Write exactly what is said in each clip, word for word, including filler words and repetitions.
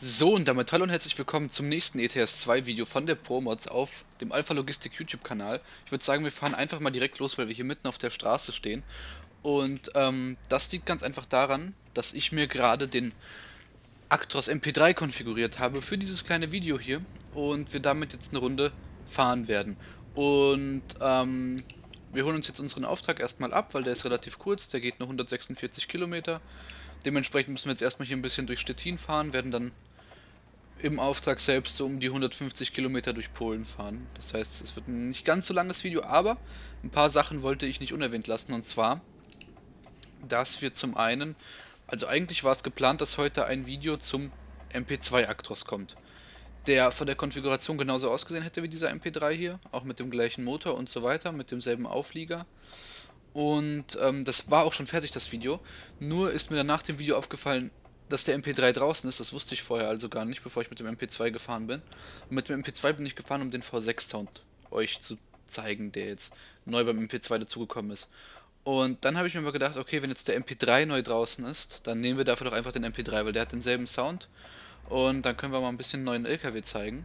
So, und damit hallo und herzlich willkommen zum nächsten E T S zwei Video von der ProMods auf dem Alpha Logistik YouTube-Kanal. Ich würde sagen, wir fahren einfach mal direkt los, weil wir hier mitten auf der Straße stehen. Und ähm, das liegt ganz einfach daran, dass ich mir gerade den Actros M P drei konfiguriert habe für dieses kleine Video hier und wir damit jetzt eine Runde fahren werden. Und ähm, wir holen uns jetzt unseren Auftrag erstmal ab, weil der ist relativ kurz, der geht nur hundertsechsundvierzig Kilometer. Dementsprechend müssen wir jetzt erstmal hier ein bisschen durch Stettin fahren, werden dann im Auftrag selbst so um die hundertfünfzig Kilometer durch Polen fahren. Das heißt, es wird ein nicht ganz so langes Video, aber ein paar Sachen wollte ich nicht unerwähnt lassen. Und zwar, dass wir zum einen, also eigentlich war es geplant, dass heute ein Video zum M P zwei Actros kommt, der von der Konfiguration genauso ausgesehen hätte wie dieser M P drei hier, auch mit dem gleichen Motor und so weiter, mit demselben Auflieger. Und ähm, das war auch schon fertig, das Video. Nur ist mir dann nach dem Video aufgefallen, dass der M P drei draußen ist. Das wusste ich vorher also gar nicht, bevor ich mit dem M P zwei gefahren bin. Und mit dem M P zwei bin ich gefahren, um den V sechs Sound euch zu zeigen, der jetzt neu beim M P zwei dazugekommen ist. Und dann habe ich mir mal gedacht, okay, wenn jetzt der M P drei neu draußen ist, dann nehmen wir dafür doch einfach den M P drei, weil der hat denselben Sound. Und dann können wir mal ein bisschen neuen L K W zeigen.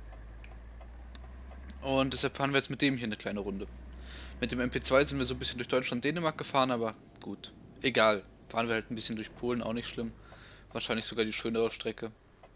Und deshalb fahren wir jetzt mit dem hier eine kleine Runde. Mit dem M P zwei sind wir so ein bisschen durch Deutschland, Dänemark gefahren, aber gut. Egal. Fahren wir halt ein bisschen durch Polen, auch nicht schlimm. Wahrscheinlich sogar die schönere Strecke.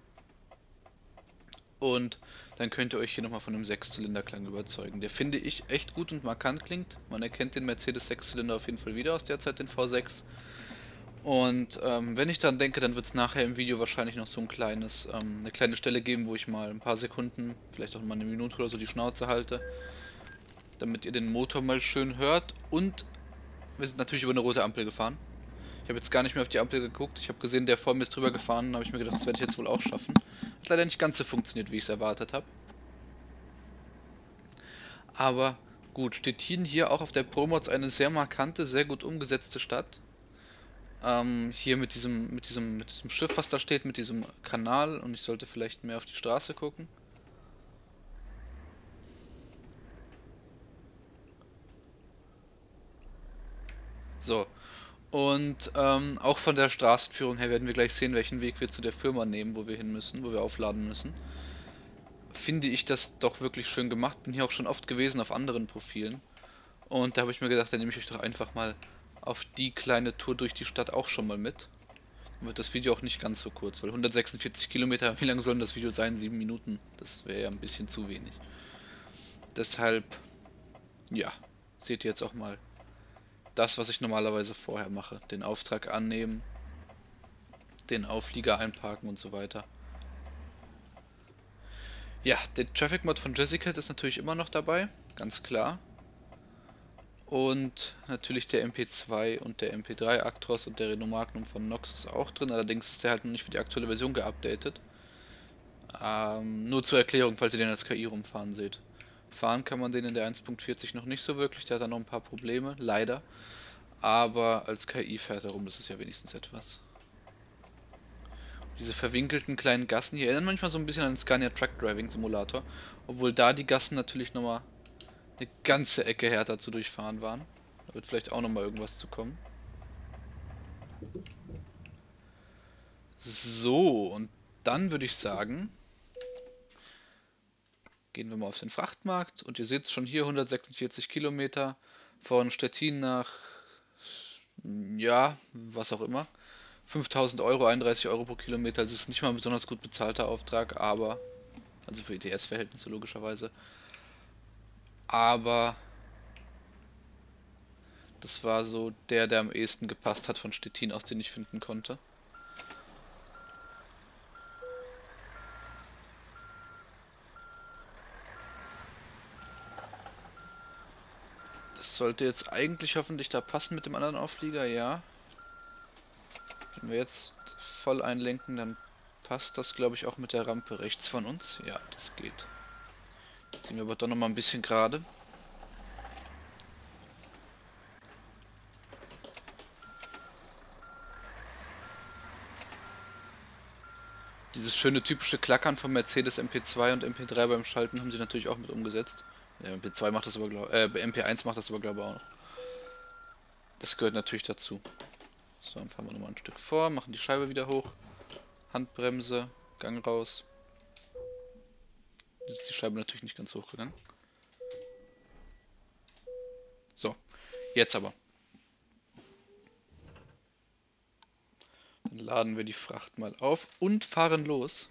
Und dann könnt ihr euch hier nochmal von dem Sechszylinderklang überzeugen. Der finde ich echt gut und markant klingt. Man erkennt den Mercedes Sechszylinder auf jeden Fall wieder aus der Zeit, den V sechs. Und ähm, wenn ich dann denke, dann wird es nachher im Video wahrscheinlich noch so ein kleines, ähm, eine kleine Stelle geben, wo ich mal ein paar Sekunden, vielleicht auch mal eine Minute oder so die Schnauze halte, damit ihr den Motor mal schön hört. Und wir sind natürlich über eine rote Ampel gefahren. Ich habe jetzt gar nicht mehr auf die Ampel geguckt. Ich habe gesehen, der vor mir ist drüber gefahren. Da habe ich mir gedacht, das werde ich jetzt wohl auch schaffen. Hat leider nicht ganz so funktioniert, wie ich es erwartet habe. Aber gut, Stettin hier auch auf der ProMods eine sehr markante, sehr gut umgesetzte Stadt. Ähm, hier mit diesem, mit diesem, mit diesem Schiff, was da steht, mit diesem Kanal. Und ich sollte vielleicht mehr auf die Straße gucken. So. Und ähm, auch von der Straßenführung her werden wir gleich sehen, welchen Weg wir zu der Firma nehmen, wo wir hin müssen, wo wir aufladen müssen. Finde ich das doch wirklich schön gemacht. Bin hier auch schon oft gewesen auf anderen Profilen. Und da habe ich mir gedacht, dann nehme ich euch doch einfach mal auf die kleine Tour durch die Stadt auch schon mal mit. Dann wird das Video auch nicht ganz so kurz, weil hundertsechsundvierzig Kilometer, wie lang soll das Video sein? Sieben Minuten. Das wäre ja ein bisschen zu wenig. Deshalb, ja, seht ihr jetzt auch mal das, was ich normalerweise vorher mache. Den Auftrag annehmen, den Auflieger einparken und so weiter. Ja, der Traffic Mod von Jessica ist natürlich immer noch dabei, ganz klar. Und natürlich der M P zwei und der M P drei Actros und der Renault Magnum von Nox ist auch drin. Allerdings ist der halt noch nicht für die aktuelle Version geupdatet. Ähm, nur zur Erklärung, falls ihr den als K I rumfahren seht. Fahren kann man den in der eins Punkt vierzig noch nicht so wirklich, der hat da noch ein paar Probleme, leider. Aber als K I fährt er rum, das ist ja wenigstens etwas. Diese verwinkelten kleinen Gassen hier erinnern manchmal so ein bisschen an den Scania Truck Driving Simulator. Obwohl da die Gassen natürlich nochmal eine ganze Ecke härter zu durchfahren waren. Da wird vielleicht auch nochmal irgendwas zu kommen. So, und dann würde ich sagen, gehen wir mal auf den Frachtmarkt. Und ihr seht schon hier hundertsechsundvierzig Kilometer von Stettin nach, ja, was auch immer. fünftausend Euro, einunddreißig Euro pro Kilometer. Das ist nicht mal ein besonders gut bezahlter Auftrag, aber, also für E T S-Verhältnisse logischerweise. Aber das war so der, der am ehesten gepasst hat von Stettin aus, den ich finden konnte. Das sollte jetzt eigentlich hoffentlich da passen mit dem anderen Auflieger, ja. Wenn wir jetzt voll einlenken, dann passt das, glaube ich, auch mit der Rampe rechts von uns. Ja, das geht. Jetzt ziehen wir aber doch nochmal ein bisschen gerade. Dieses schöne typische Klackern von Mercedes M P zwei und M P drei beim Schalten haben sie natürlich auch mit umgesetzt. Ja, M P zwei macht das aber, glaube äh, M P eins macht das aber, glaube ich, auch noch. Das gehört natürlich dazu. So, dann fahren wir nochmal ein Stück vor, machen die Scheibe wieder hoch. Handbremse, Gang raus. Jetzt ist die Scheibe natürlich nicht ganz hochgegangen. So, jetzt aber. Dann laden wir die Fracht mal auf und fahren los.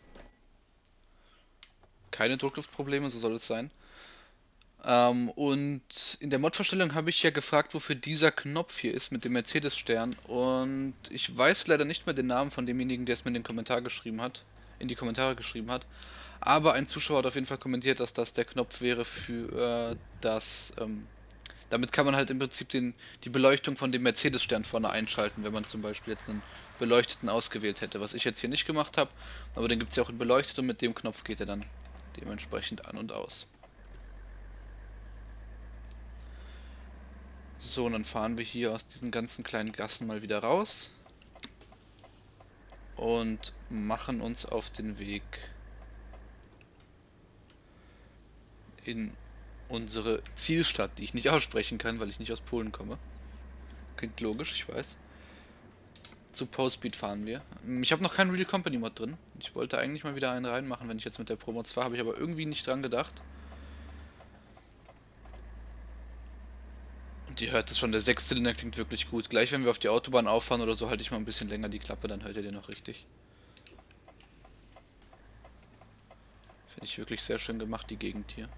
Keine Druckluftprobleme, so soll es sein. Ähm, und in der Mod-Vorstellung habe ich ja gefragt, wofür dieser Knopf hier ist mit dem Mercedes-Stern. Und ich weiß leider nicht mehr den Namen von demjenigen, der es mir in den Kommentar geschrieben hat, in die Kommentare geschrieben hat. Aber ein Zuschauer hat auf jeden Fall kommentiert, dass das der Knopf wäre für äh, das. Ähm, damit kann man halt im Prinzip den, die Beleuchtung von dem Mercedes-Stern vorne einschalten, wenn man zum Beispiel jetzt einen beleuchteten ausgewählt hätte. Was ich jetzt hier nicht gemacht habe, aber den gibt es ja auch in beleuchtet und mit dem Knopf geht er dann dementsprechend an und aus. So, und dann fahren wir hier aus diesen ganzen kleinen Gassen mal wieder raus und machen uns auf den Weg in unsere Zielstadt, die ich nicht aussprechen kann, weil ich nicht aus Polen komme. Klingt logisch, ich weiß. Zu Postspeed fahren wir. Ich habe noch keinen Real Company Mod drin. Ich wollte eigentlich mal wieder einen reinmachen, wenn ich jetzt mit der Pro Mods fahre, habe ich aber irgendwie nicht dran gedacht. Und ihr hört es schon, der Sechszylinder klingt wirklich gut. Gleich wenn wir auf die Autobahn auffahren oder so, halte ich mal ein bisschen länger die Klappe, dann hört ihr den noch richtig. Finde ich wirklich sehr schön gemacht, die Gegend hier.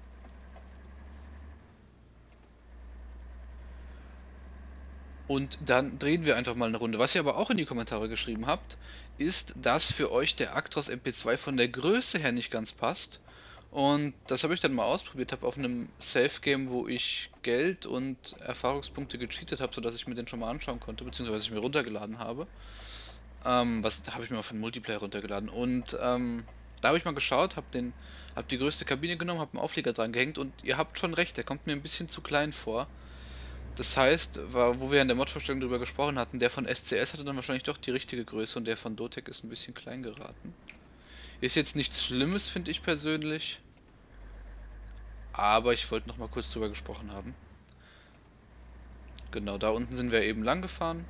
Und dann drehen wir einfach mal eine Runde. Was ihr aber auch in die Kommentare geschrieben habt, ist, dass für euch der Actros M P zwei von der Größe her nicht ganz passt. Und das habe ich dann mal ausprobiert, habe auf einem Safe-Game, wo ich Geld und Erfahrungspunkte gecheatet habe, sodass ich mir den schon mal anschauen konnte, beziehungsweise was ich mir runtergeladen habe. Ähm, was da habe ich mir auf den Multiplayer runtergeladen. Und ähm, da habe ich mal geschaut, habe den, habe die größte Kabine genommen, habe einen Auflieger dran gehängt und ihr habt schon recht, der kommt mir ein bisschen zu klein vor. Das heißt, war, wo wir in der Mod-Vorstellung drüber gesprochen hatten, der von S C S hatte dann wahrscheinlich doch die richtige Größe und der von Dotek ist ein bisschen klein geraten. Ist jetzt nichts Schlimmes, finde ich persönlich. Aber ich wollte noch mal kurz drüber gesprochen haben. Genau, da unten sind wir eben lang gefahren.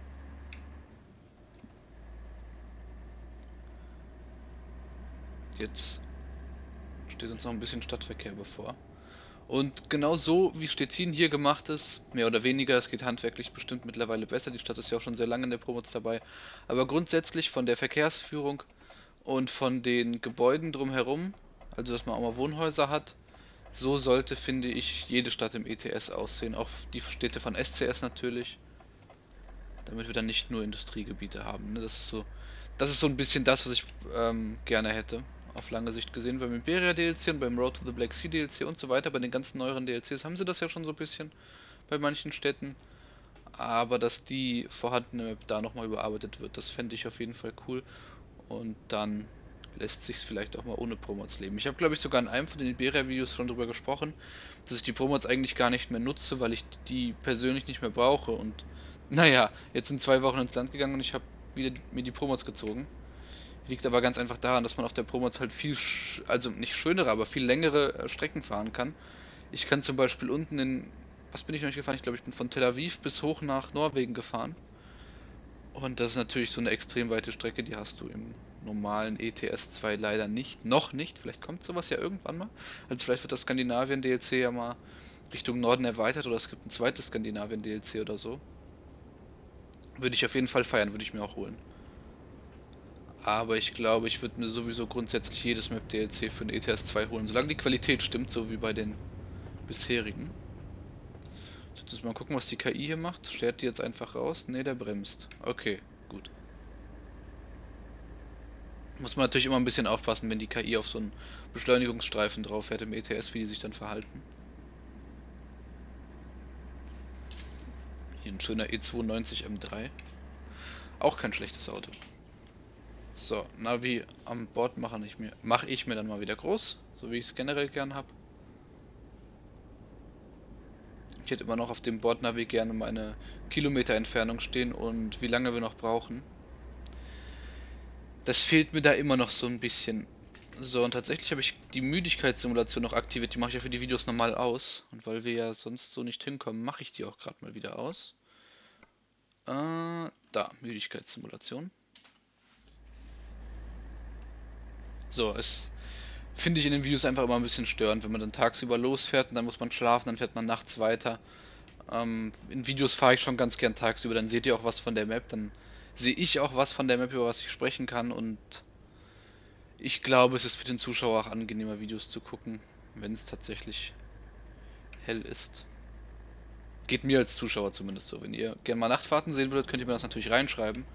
Jetzt steht uns noch ein bisschen Stadtverkehr bevor. Und genau so, wie Stettin hier gemacht ist, mehr oder weniger, es geht handwerklich bestimmt mittlerweile besser. Die Stadt ist ja auch schon sehr lange in der Promoz dabei. Aber grundsätzlich von der Verkehrsführung und von den Gebäuden drumherum, also dass man auch mal Wohnhäuser hat, so sollte, finde ich, jede Stadt im E T S aussehen. Auch die Städte von S C S natürlich. Damit wir dann nicht nur Industriegebiete haben. Ne? Das ist so, das ist so ein bisschen das, was ich ähm, gerne hätte. Auf lange Sicht gesehen. Beim Imperia D L C und beim Road to the Black Sea D L C und so weiter. Bei den ganzen neueren D L Cs haben sie das ja schon so ein bisschen bei manchen Städten. Aber dass die vorhandene Map da nochmal überarbeitet wird, das fände ich auf jeden Fall cool. Und dann lässt sich vielleicht auch mal ohne Promods leben. Ich habe, glaube ich, sogar in einem von den Iberia-Videos schon darüber gesprochen, dass ich die Promods eigentlich gar nicht mehr nutze, weil ich die persönlich nicht mehr brauche. Und naja, jetzt sind zwei Wochen ins Land gegangen und ich habe wieder mir die Promods gezogen. Liegt aber ganz einfach daran, dass man auf der Promods halt viel, also nicht schönere, aber viel längere äh, Strecken fahren kann. Ich kann zum Beispiel unten in, was bin ich noch nicht gefahren? Ich glaube, ich bin von Tel Aviv bis hoch nach Norwegen gefahren. Und das ist natürlich so eine extrem weite Strecke, die hast du im normalen E T S zwei leider nicht. Noch nicht, vielleicht kommt sowas ja irgendwann mal. Also vielleicht wird das Skandinavien-D L C ja mal Richtung Norden erweitert oder es gibt ein zweites Skandinavien-D L C oder so. Würde ich auf jeden Fall feiern, würde ich mir auch holen. Aber ich glaube, ich würde mir sowieso grundsätzlich jedes Map-D L C für den E T S zwei holen, solange die Qualität stimmt, so wie bei den bisherigen. Jetzt mal gucken, was die K I hier macht. Schert die jetzt einfach raus? Ne, der bremst. Okay, gut. Muss man natürlich immer ein bisschen aufpassen, wenn die K I auf so einen Beschleunigungsstreifen drauf fährt im E T S, wie die sich dann verhalten. Hier ein schöner E zweiundneunzig M drei. Auch kein schlechtes Auto. So, Navi am Bord mache ich mir, mache ich mir dann mal wieder groß, so wie ich es generell gern habe. Ich hätte immer noch auf dem Bordnavi gerne meine Kilometerentfernung stehen und wie lange wir noch brauchen. Das fehlt mir da immer noch so ein bisschen. So, und tatsächlich habe ich die Müdigkeitssimulation noch aktiviert. Die mache ich ja für die Videos normal aus. Und weil wir ja sonst so nicht hinkommen, mache ich die auch gerade mal wieder aus. Äh, da, Müdigkeitssimulation. So, es finde ich in den Videos einfach immer ein bisschen störend, wenn man dann tagsüber losfährt und dann muss man schlafen, dann fährt man nachts weiter. Ähm, in Videos fahre ich schon ganz gern tagsüber, dann seht ihr auch was von der Map, dann sehe ich auch was von der Map, über was ich sprechen kann, und ich glaube, es ist für den Zuschauer auch angenehmer, Videos zu gucken, wenn es tatsächlich hell ist. Geht mir als Zuschauer zumindest so. Wenn ihr gerne mal Nachtfahrten sehen würdet, könnt ihr mir das natürlich reinschreiben.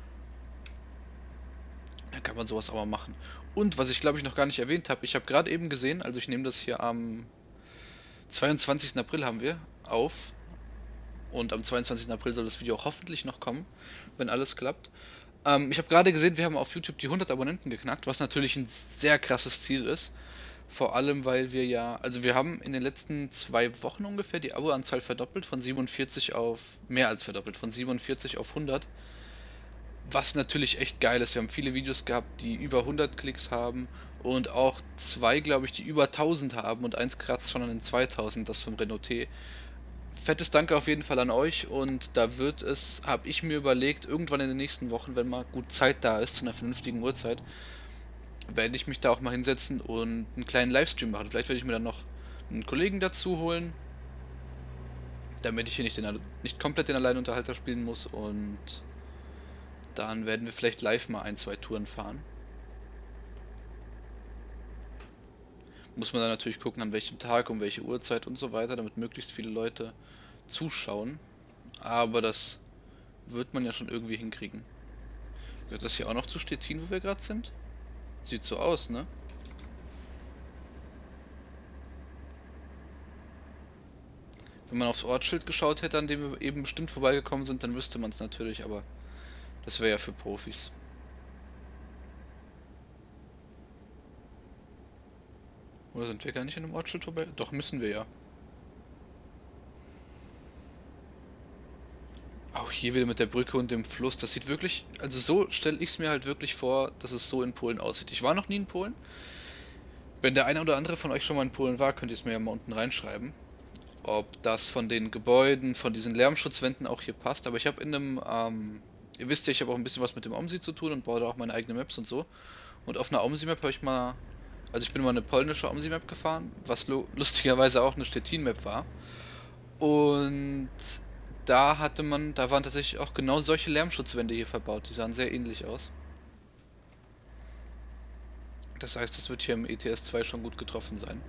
Dann kann man sowas auch mal machen. Und was ich glaube ich noch gar nicht erwähnt habe, ich habe gerade eben gesehen, also ich nehme das hier am zweiundzwanzigsten April haben wir auf. Und am zweiundzwanzigsten April soll das Video auch hoffentlich noch kommen, wenn alles klappt. Ähm, ich habe gerade gesehen, wir haben auf YouTube die hundert Abonnenten geknackt, was natürlich ein sehr krasses Ziel ist. Vor allem, weil wir ja, also wir haben in den letzten zwei Wochen ungefähr die Abo-Anzahl verdoppelt, von siebenundvierzig auf, mehr als verdoppelt, von siebenundvierzig auf hundert. Was natürlich echt geil ist. Wir haben viele Videos gehabt, die über hundert Klicks haben und auch zwei, glaube ich, die über tausend haben und eins kratzt schon an den zweitausend, das vom Renault T. Fettes Danke auf jeden Fall an euch, und da wird es, habe ich mir überlegt, irgendwann in den nächsten Wochen, wenn mal gut Zeit da ist, zu einer vernünftigen Uhrzeit, werde ich mich da auch mal hinsetzen und einen kleinen Livestream machen. Vielleicht werde ich mir dann noch einen Kollegen dazu holen, damit ich hier nicht, den, nicht komplett den Alleinunterhalter spielen muss, und dann werden wir vielleicht live mal ein, zwei Touren fahren. Muss man dann natürlich gucken, an welchem Tag, um welche Uhrzeit und so weiter, damit möglichst viele Leute zuschauen. Aber das wird man ja schon irgendwie hinkriegen. Gehört das hier auch noch zu Stettin, wo wir gerade sind? Sieht so aus, ne? Wenn man aufs Ortsschild geschaut hätte, an dem wir eben bestimmt vorbeigekommen sind, dann wüsste man es natürlich, aber das wäre ja für Profis. Oder sind wir gar nicht an dem Ortsschild vorbei? Doch, müssen wir ja. Auch hier wieder mit der Brücke und dem Fluss. Das sieht wirklich, also so stelle ich es mir halt wirklich vor, dass es so in Polen aussieht. Ich war noch nie in Polen. Wenn der eine oder andere von euch schon mal in Polen war, könnt ihr es mir ja mal unten reinschreiben, ob das von den Gebäuden, von diesen Lärmschutzwänden auch hier passt. Aber ich habe in einem, ähm, ihr wisst ja, ich habe auch ein bisschen was mit dem OMSI zu tun und baue da auch meine eigenen Maps und so. Und auf einer OMSI-Map habe ich mal, also ich bin mal eine polnische OMSI-Map gefahren, was lustigerweise auch eine Stettin-Map war. Und da hatte man, da waren tatsächlich auch genau solche Lärmschutzwände hier verbaut. Die sahen sehr ähnlich aus. Das heißt, das wird hier im E T S zwei schon gut getroffen sein.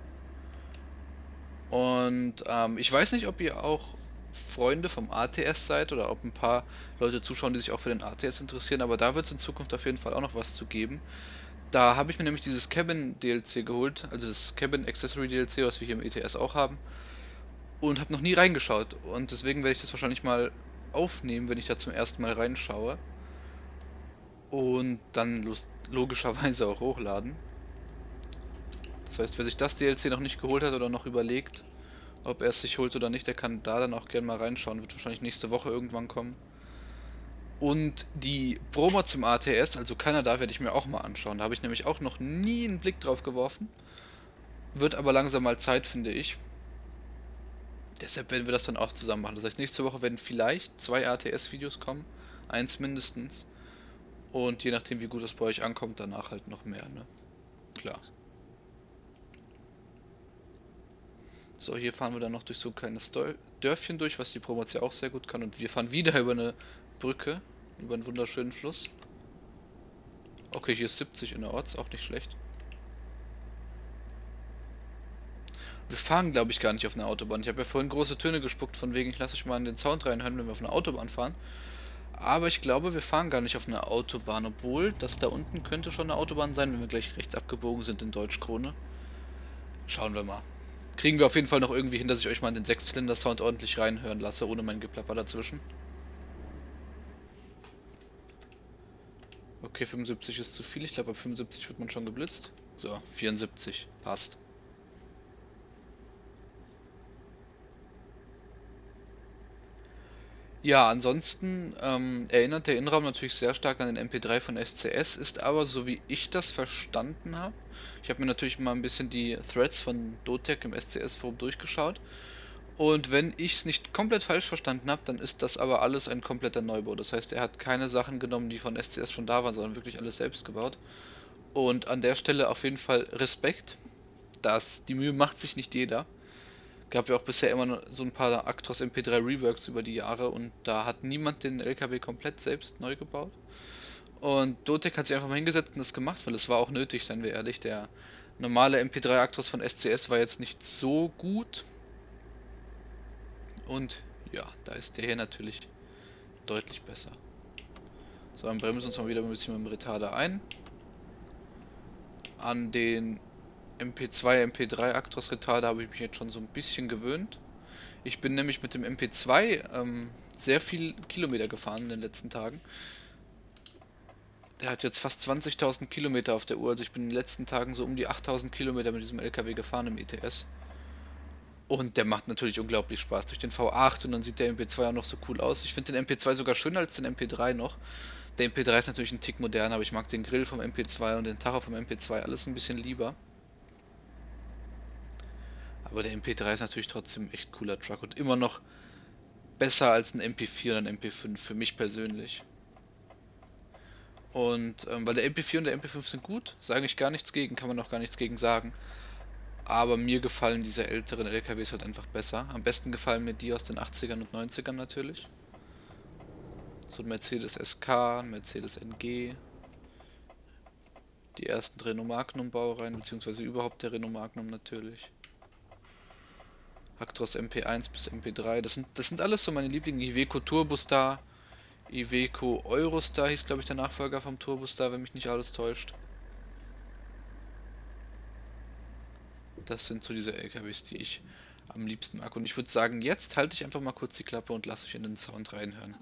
Und ähm, ich weiß nicht, ob ihr auch Freunde vom A T S seid oder ob ein paar Leute zuschauen, die sich auch für den A T S interessieren, aber da wird es in Zukunft auf jeden Fall auch noch was zu geben. Da habe ich mir nämlich dieses Cabin D L C geholt, also das Cabin Accessory D L C, was wir hier im E T S auch haben, und habe noch nie reingeschaut. Und deswegen werde ich das wahrscheinlich mal aufnehmen, wenn ich da zum ersten Mal reinschaue. Und dann logischerweise auch hochladen. Das heißt, wer sich das D L C noch nicht geholt hat oder noch überlegt, ob er es sich holt oder nicht, der kann da dann auch gerne mal reinschauen. Wird wahrscheinlich nächste Woche irgendwann kommen. Und die Pro-Mods im A T S, also Kanada, werde ich mir auch mal anschauen. Da habe ich nämlich auch noch nie einen Blick drauf geworfen. Wird aber langsam mal Zeit, finde ich. Deshalb werden wir das dann auch zusammen machen. Das heißt, nächste Woche werden vielleicht zwei A T S-Videos kommen. Eins mindestens. Und je nachdem, wie gut das bei euch ankommt, danach halt noch mehr, ne? Klar. So, hier fahren wir dann noch durch so ein kleines Dörfchen durch, was die Promods ja auch sehr gut kann. Und wir fahren wieder über eine Brücke, über einen wunderschönen Fluss. Okay, hier ist siebzig innerorts, auch nicht schlecht. Wir fahren, glaube ich, gar nicht auf einer Autobahn. Ich habe ja vorhin große Töne gespuckt, von wegen, ich lasse euch mal in den Sound reinhören, wenn wir auf einer Autobahn fahren. Aber ich glaube, wir fahren gar nicht auf einer Autobahn, obwohl das da unten könnte schon eine Autobahn sein, wenn wir gleich rechts abgebogen sind in Deutschkrone. Schauen wir mal. Kriegen wir auf jeden Fall noch irgendwie hin, dass ich euch mal in den Sechszylinder-Sound ordentlich reinhören lasse, ohne mein Geplapper dazwischen. Okay, fünfundsiebzig ist zu viel. Ich glaube, ab fünfundsiebzig wird man schon geblitzt. So, vierundsiebzig. Passt. Ja, ansonsten ähm, erinnert der Innenraum natürlich sehr stark an den M P drei von S C S, ist aber, so wie ich das verstanden habe, ich habe mir natürlich mal ein bisschen die Threads von Dotec im S C S-Forum durchgeschaut, und wenn ich es nicht komplett falsch verstanden habe, dann ist das aber alles ein kompletter Neubau. Das heißt, er hat keine Sachen genommen, die von S C S schon da waren, sondern wirklich alles selbst gebaut. Und an der Stelle auf jeden Fall Respekt, dass die Mühe macht sich nicht jeder. Gab ja auch bisher immer nur so ein paar Actros M P drei Reworks über die Jahre und da hat niemand den L K W komplett selbst neu gebaut. Und Dotek hat sich einfach mal hingesetzt und das gemacht, weil es war auch nötig, seien wir ehrlich. Der normale M P drei Actros von S C S war jetzt nicht so gut. Und ja, da ist der hier natürlich deutlich besser. So, dann bremsen wir uns mal wieder ein bisschen mit dem Retarder ein. An den M P zwei, M P drei Actros Retarder habe ich mich jetzt schon so ein bisschen gewöhnt. Ich bin nämlich mit dem M P zwei ähm, sehr viel Kilometer gefahren in den letzten Tagen. Der hat jetzt fast zwanzigtausend Kilometer auf der Uhr, also ich bin in den letzten Tagen so um die achttausend Kilometer mit diesem L K W gefahren im E T S. Und der macht natürlich unglaublich Spaß durch den V acht und dann sieht der M P zwei auch noch so cool aus. Ich finde den M P zwei sogar schöner als den M P drei noch. Der M P drei ist natürlich ein Tick moderner, aber ich mag den Grill vom M P zwei und den Tacho vom M P zwei alles ein bisschen lieber. Aber der M P drei ist natürlich trotzdem echt cooler Truck und immer noch besser als ein M P vier und ein M P fünf für mich persönlich. Und ähm, weil der M P vier und der M P fünf sind gut, sage ich gar nichts gegen, kann man auch gar nichts gegen sagen. Aber mir gefallen diese älteren L K Ws halt einfach besser. Am besten gefallen mir die aus den achtzigern und neunzigern natürlich. So ein Mercedes S K, ein Mercedes N G, die ersten Renault Magnum Baureihen, beziehungsweise überhaupt der Renault Magnum natürlich. Actros M P eins bis M P drei, das sind, das sind alles so meine Lieblinge. Iveco Turbostar, Iveco Eurostar hieß glaube ich der Nachfolger vom Turbostar, wenn mich nicht alles täuscht. Das sind so diese L K Ws, die ich am liebsten mag. Und ich würde sagen, jetzt halte ich einfach mal kurz die Klappe und lasse euch in den Sound reinhören.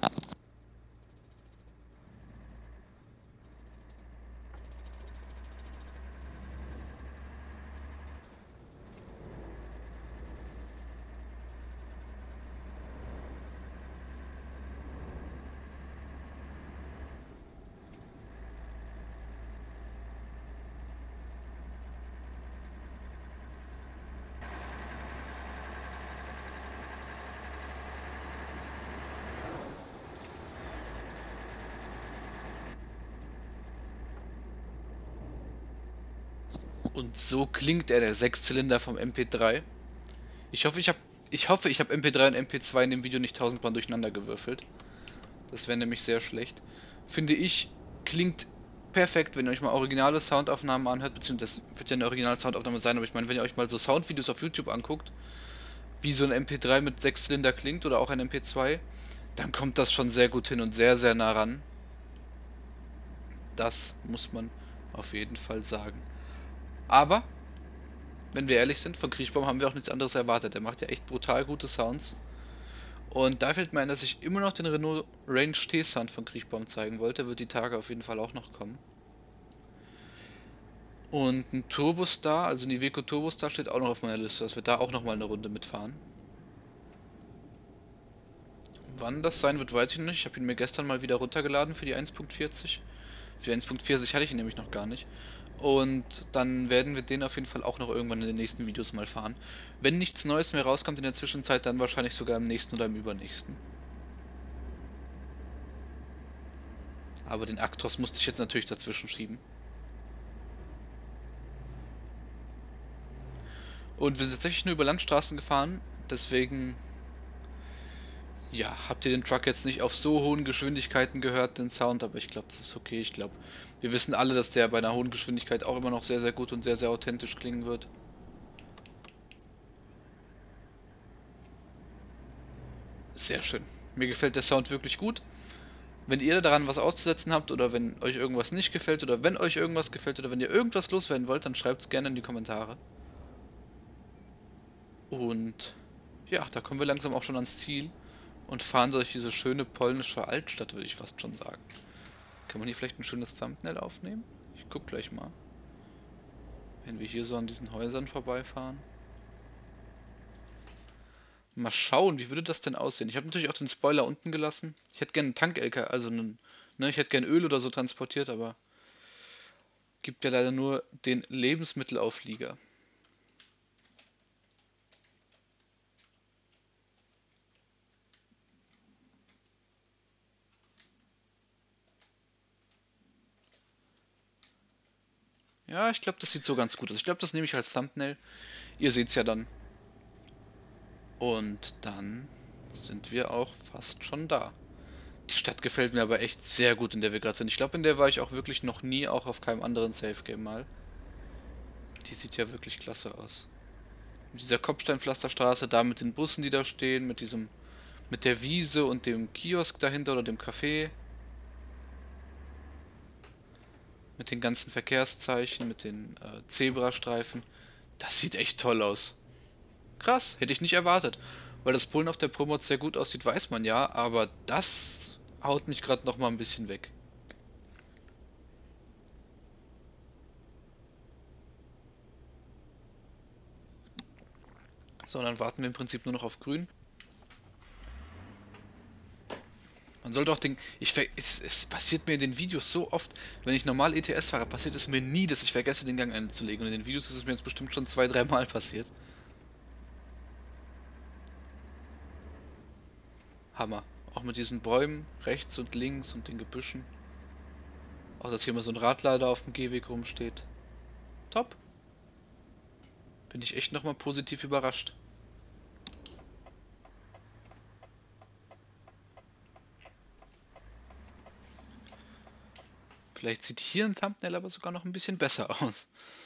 Und so klingt er, der Sechszylinder vom M P drei. Ich hoffe, ich habe ich hoffe, ich habe M P drei und M P zwei in dem Video nicht tausendmal durcheinander gewürfelt. Das wäre nämlich sehr schlecht. Finde ich, klingt perfekt, wenn ihr euch mal originale Soundaufnahmen anhört, beziehungsweise das wird ja eine originale Soundaufnahme sein, aber ich meine, wenn ihr euch mal so Soundvideos auf YouTube anguckt, wie so ein M P drei mit Sechszylinder klingt oder auch ein M P zwei, dann kommt das schon sehr gut hin und sehr, sehr nah ran. Das muss man auf jeden Fall sagen. Aber, wenn wir ehrlich sind, von Kriechbaum haben wir auch nichts anderes erwartet. Der macht ja echt brutal gute Sounds. Und da fällt mir ein, dass ich immer noch den Renault Range T-Sound von Kriechbaum zeigen wollte. Wird die Tage auf jeden Fall auch noch kommen. Und ein Turbostar, also ein Iveco Turbostar steht auch noch auf meiner Liste, dass wir da auch noch mal eine Runde mitfahren. Wann das sein wird, weiß ich noch nicht. Ich habe ihn mir gestern mal wieder runtergeladen für die eins Punkt vierzig. Für die eins Punkt vierzig hatte ich ihn nämlich noch gar nicht. Und dann werden wir den auf jeden Fall auch noch irgendwann in den nächsten Videos mal fahren. Wenn nichts Neues mehr rauskommt in der Zwischenzeit, dann wahrscheinlich sogar im nächsten oder im übernächsten. Aber den Actros musste ich jetzt natürlich dazwischen schieben. Und wir sind tatsächlich nur über Landstraßen gefahren, deswegen, ja, habt ihr den Truck jetzt nicht auf so hohen Geschwindigkeiten gehört, den Sound, aber ich glaube, das ist okay. Ich glaube, wir wissen alle, dass der bei einer hohen Geschwindigkeit auch immer noch sehr, sehr gut und sehr, sehr authentisch klingen wird. Sehr schön. Mir gefällt der Sound wirklich gut. Wenn ihr daran was auszusetzen habt oder wenn euch irgendwas nicht gefällt oder wenn euch irgendwas gefällt oder wenn ihr irgendwas loswerden wollt, dann schreibt es gerne in die Kommentare. Und ja, da kommen wir langsam auch schon ans Ziel und fahren durch diese schöne polnische Altstadt, würde ich fast schon sagen. Kann man hier vielleicht ein schönes Thumbnail aufnehmen? Ich guck gleich mal. Wenn wir hier so an diesen Häusern vorbeifahren. Mal schauen, wie würde das denn aussehen? Ich habe natürlich auch den Spoiler unten gelassen. Ich hätte gerne einen Tank-L K, also einen, ne, ich hätte gerne Öl oder so transportiert, aber gibt ja leider nur den Lebensmittelauflieger. Ja, ich glaube, das sieht so ganz gut aus. Ich glaube, das nehme ich als Thumbnail. Ihr seht's ja dann. Und dann sind wir auch fast schon da. Die Stadt gefällt mir aber echt sehr gut, in der wir gerade sind. Ich glaube, in der war ich auch wirklich noch nie, auch auf keinem anderen Safe Game mal. Die sieht ja wirklich klasse aus. Mit dieser Kopfsteinpflasterstraße, da mit den Bussen, die da stehen, mit diesem, mit der Wiese und dem Kiosk dahinter oder dem Café. Mit den ganzen Verkehrszeichen, mit den äh, Zebrastreifen. Das sieht echt toll aus. Krass, hätte ich nicht erwartet. Weil das Polen auf der Promod sehr gut aussieht, weiß man ja, aber das haut mich gerade noch mal ein bisschen weg. So, dann warten wir im Prinzip nur noch auf grün. Man sollte auch den... Ich ver es, es passiert mir in den Videos so oft, wenn ich normal E T S fahre, passiert es mir nie, dass ich vergesse, den Gang einzulegen. Und in den Videos ist es mir jetzt bestimmt schon zwei, drei Mal passiert. Hammer. Auch mit diesen Bäumen rechts und links und den Gebüschen. Auch dass hier mal so ein Radlader auf dem Gehweg rumsteht. Top. Bin ich echt nochmal positiv überrascht. Vielleicht sieht hier ein Thumbnail aber sogar noch ein bisschen besser aus.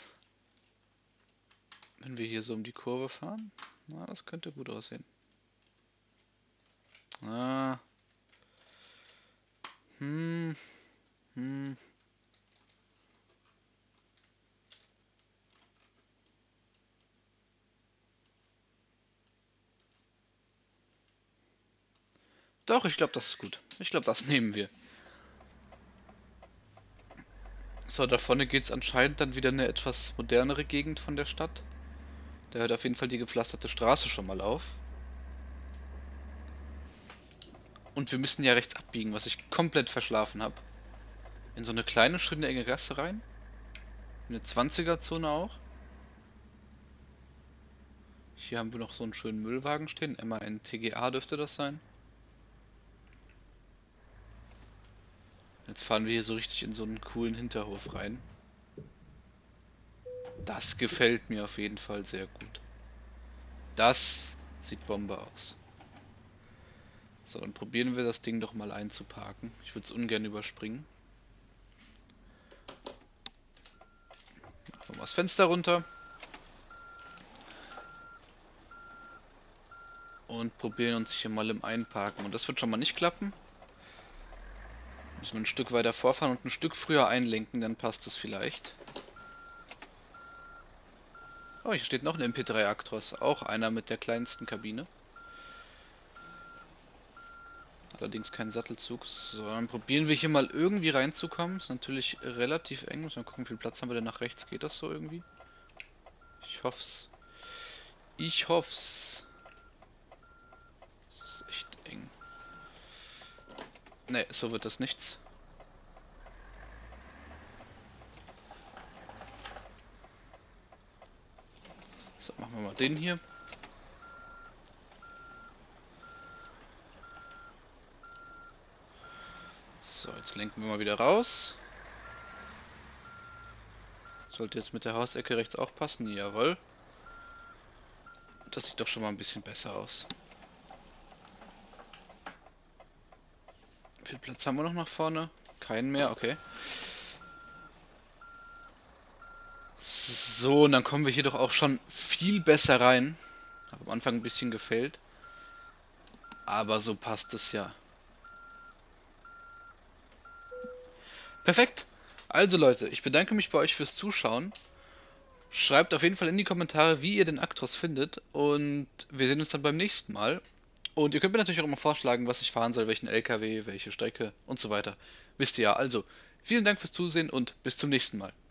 Wenn wir hier so um die Kurve fahren. Na, das könnte gut aussehen. Ah. Hm. Hm. Doch, ich glaube, das ist gut. Ich glaube, das nehmen wir. So, da vorne geht es anscheinend dann wieder eine etwas modernere Gegend von der Stadt. Da hört auf jeden Fall die gepflasterte Straße schon mal auf. Und wir müssen ja rechts abbiegen, was ich komplett verschlafen habe. In so eine kleine, schöne, enge Gasse rein. Eine zwanziger-Zone auch. Hier haben wir noch so einen schönen Müllwagen stehen. M A N T G A dürfte das sein. Jetzt fahren wir hier so richtig in so einen coolen Hinterhof rein. Das gefällt mir auf jeden Fall sehr gut. Das sieht Bombe aus. So, dann probieren wir das Ding doch mal einzuparken. Ich würde es ungern überspringen. Machen wir mal das Fenster runter. Und probieren uns hier mal im Einparken. Und das wird schon mal nicht klappen. Müssen wir ein Stück weiter vorfahren und ein Stück früher einlenken, dann passt es vielleicht. Oh, hier steht noch ein M P drei Actros. Auch einer mit der kleinsten Kabine. Allerdings kein Sattelzug. So, dann probieren wir hier mal irgendwie reinzukommen. Ist natürlich relativ eng. Müssen wir gucken, wie viel Platz haben wir denn nach rechts. Geht das so irgendwie? Ich hoff's. Ich hoff's. Das ist echt eng. Ne, so wird das nichts. So, machen wir mal den hier. So, jetzt lenken wir mal wieder raus. Sollte jetzt mit der Hausecke rechts auch passen. Jawohl. Das sieht doch schon mal ein bisschen besser aus. Wie viel Platz haben wir noch nach vorne? Keinen mehr, okay. So, und dann kommen wir hier doch auch schon viel besser rein. Hab am Anfang ein bisschen gefällt. Aber so passt es ja. Perfekt. Also Leute, ich bedanke mich bei euch fürs Zuschauen. Schreibt auf jeden Fall in die Kommentare, wie ihr den Actros findet. Und wir sehen uns dann beim nächsten Mal. Und ihr könnt mir natürlich auch immer vorschlagen, was ich fahren soll, welchen L K W, welche Strecke und so weiter. Wisst ihr ja. Also, vielen Dank fürs Zusehen und bis zum nächsten Mal.